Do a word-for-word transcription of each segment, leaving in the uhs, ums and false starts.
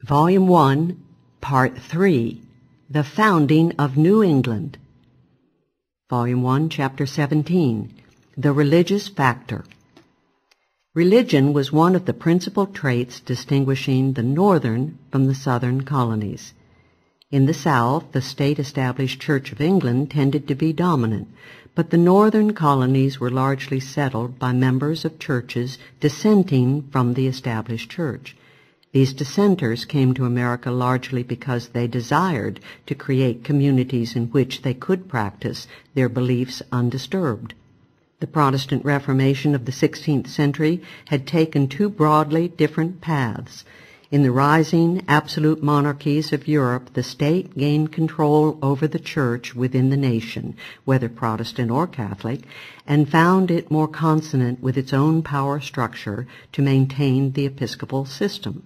Volume one, Part three, The Founding of New England. Volume one, Chapter seventeen, The Religious Factor. Religion was one of the principal traits distinguishing the northern from the southern colonies. In the South, the state-established Church of England tended to be dominant, but the northern colonies were largely settled by members of churches dissenting from the established church. These dissenters came to America largely because they desired to create communities in which they could practice their beliefs undisturbed. The Protestant Reformation of the sixteenth century had taken two broadly different paths. In the rising absolute monarchies of Europe, the state gained control over the church within the nation, whether Protestant or Catholic, and found it more consonant with its own power structure to maintain the episcopal system.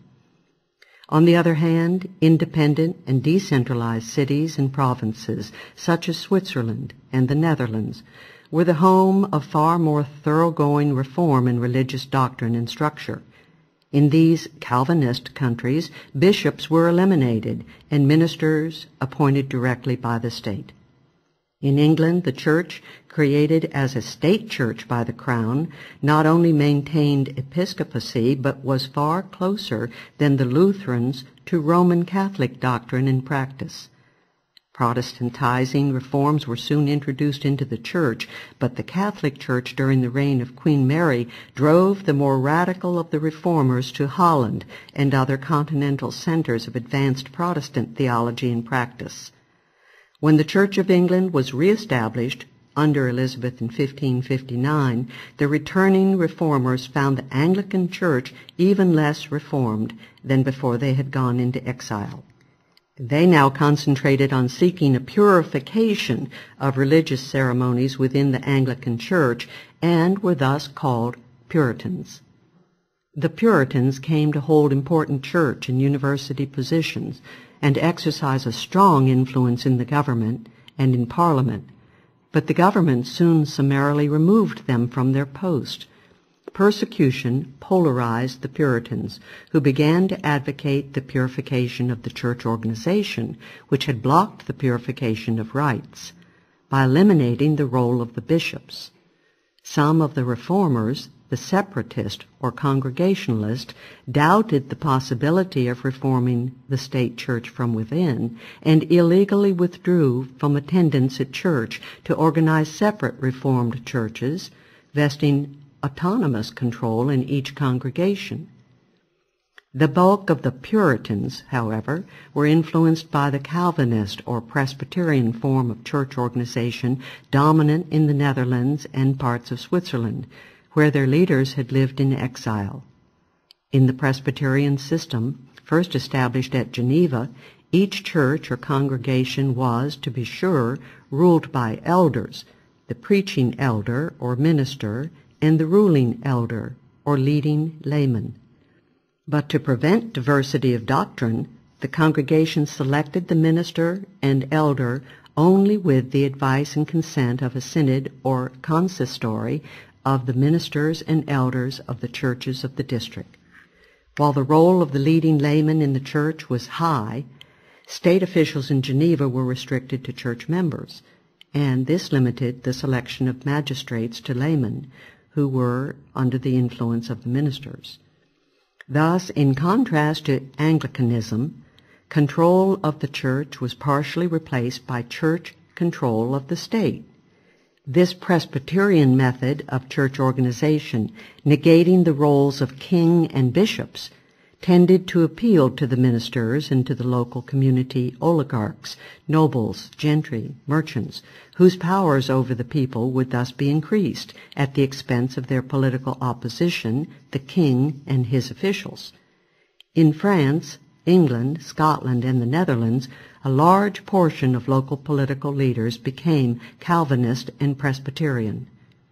On the other hand, independent and decentralized cities and provinces, such as Switzerland and the Netherlands, were the home of far more thoroughgoing reform in religious doctrine and structure. In these Calvinist countries, bishops were eliminated and ministers appointed directly by the state. In England, the church, created as a state church by the crown, not only maintained episcopacy but was far closer than the Lutherans to Roman Catholic doctrine and practice. Protestantizing reforms were soon introduced into the church, but the Catholic Church during the reign of Queen Mary drove the more radical of the reformers to Holland and other continental centers of advanced Protestant theology and practice. When the Church of England was reestablished under Elizabeth in fifteen fifty-nine, the returning reformers found the Anglican Church even less reformed than before they had gone into exile. They now concentrated on seeking a purification of religious ceremonies within the Anglican Church and were thus called Puritans. The Puritans came to hold important church and university positions and exercise a strong influence in the government and in Parliament, but the government soon summarily removed them from their post. Persecution polarized the Puritans, who began to advocate the purification of the church organization, which had blocked the purification of rites, by eliminating the role of the bishops. Some of the reformers, the separatist or congregationalist, doubted the possibility of reforming the state church from within and illegally withdrew from attendance at church to organize separate Reformed churches, vesting autonomous control in each congregation. The bulk of the Puritans, however, were influenced by the Calvinist or Presbyterian form of church organization dominant in the Netherlands and parts of Switzerland, where their leaders had lived in exile. In the Presbyterian system, first established at Geneva, each church or congregation was, to be sure, ruled by elders, the preaching elder or minister, and the ruling elder or leading layman. But to prevent diversity of doctrine, the congregation selected the minister and elder only with the advice and consent of a synod or consistory of the ministers and elders of the churches of the district. While the role of the leading layman in the church was high, state officials in Geneva were restricted to church members, and this limited the selection of magistrates to laymen, who were under the influence of the ministers. Thus, in contrast to Anglicanism, control of the church was partially replaced by church control of the state. This Presbyterian method of church organization, negating the roles of king and bishops, tended to appeal to the ministers and to the local community oligarchs, nobles, gentry, merchants, whose powers over the people would thus be increased at the expense of their political opposition, the king and his officials. In France, England, Scotland, and the Netherlands, a large portion of local political leaders became Calvinist and Presbyterian.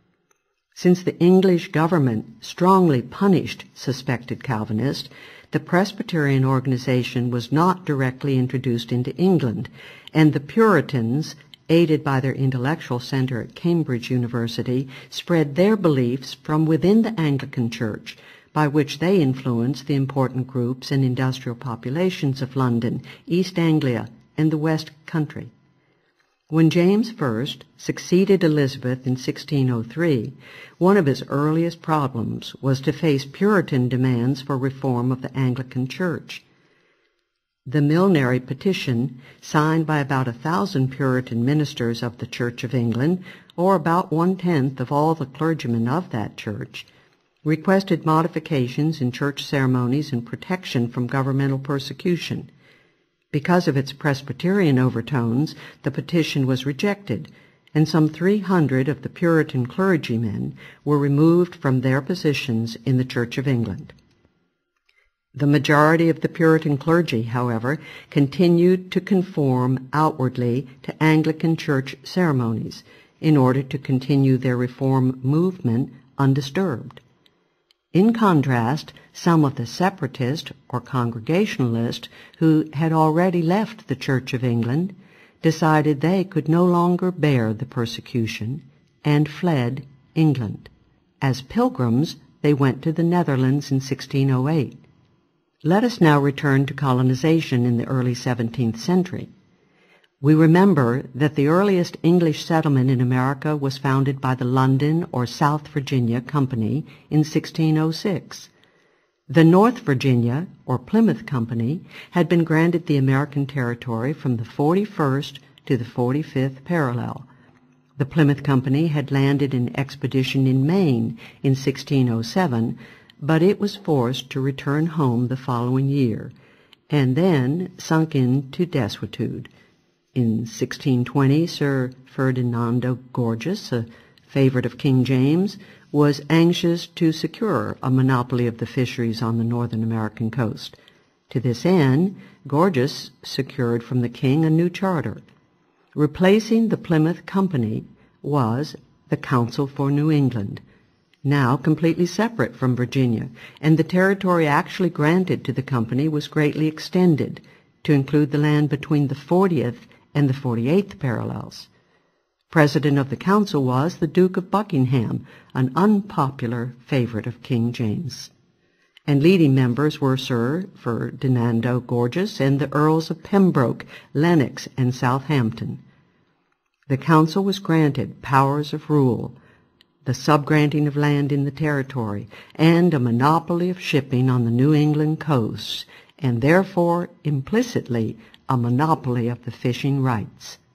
Since the English government strongly punished suspected Calvinists, the Presbyterian organization was not directly introduced into England, and the Puritans, aided by their intellectual center at Cambridge University, spread their beliefs from within the Anglican Church by which they influenced the important groups and industrial populations of London, East Anglia, and the West Country. When James the First succeeded Elizabeth in sixteen oh three, one of his earliest problems was to face Puritan demands for reform of the Anglican Church. The Milnary Petition, signed by about a thousand Puritan ministers of the Church of England, or about one-tenth of all the clergymen of that church, requested modifications in church ceremonies and protection from governmental persecution. Because of its Presbyterian overtones, the petition was rejected, and some three hundred of the Puritan clergymen were removed from their positions in the Church of England. The majority of the Puritan clergy, however, continued to conform outwardly to Anglican church ceremonies in order to continue their reform movement undisturbed. In contrast, some of the separatist or Congregationalists who had already left the Church of England decided they could no longer bear the persecution and fled England. As pilgrims, they went to the Netherlands in sixteen oh eight. Let us now return to colonization in the early seventeenth century. We remember that the earliest English settlement in America was founded by the London or South Virginia Company in sixteen oh six. The North Virginia or Plymouth Company had been granted the American territory from the forty-first to the forty-fifth parallel. The Plymouth Company had landed an expedition in Maine in sixteen oh seven, but it was forced to return home the following year, and then sunk into desuetude. In sixteen twenty, Sir Ferdinando Gorges, a favorite of King James, was anxious to secure a monopoly of the fisheries on the northern American coast. To this end, Gorges secured from the king a new charter. Replacing the Plymouth Company was the Council for New England, now completely separate from Virginia, and the territory actually granted to the company was greatly extended to include the land between the fortieth and the forty-eighth parallels. President of the council was the Duke of Buckingham, an unpopular favorite of King James. And leading members were Sir Ferdinando Gorges and the Earls of Pembroke, Lennox, and Southampton. The council was granted powers of rule, the subgranting of land in the territory, and a monopoly of shipping on the New England coasts, and therefore implicitly a monopoly of the fishing rights.